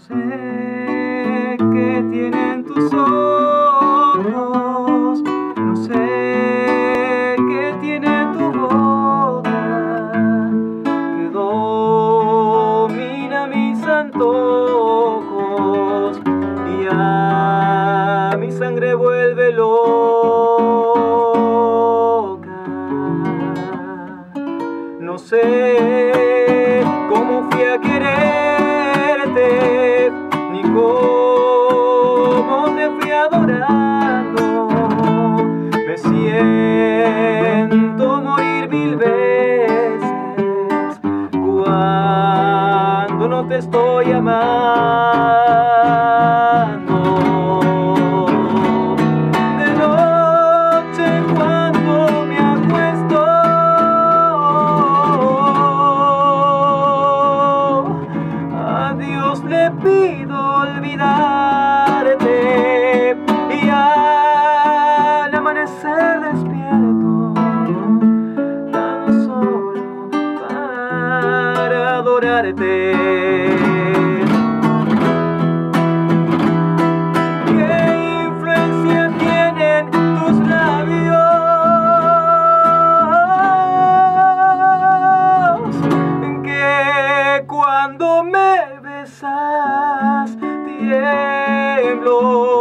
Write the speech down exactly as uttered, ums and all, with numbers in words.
sé qué tienen tus ojos, no sé qué tiene tu boca, que domina mis antojos y a mi sangre vuelve loca. No sé cómo fui a quererte, ni cómo te fui adorando. Me siento morir mil veces cuando no te estoy amando. De noche cuando me acuesto, a Dios le pido olvidarte, y al amanecer despierto tan solo para adorarte. ¿Qué influencia tienen tus labios que cuando me besas tiemblo?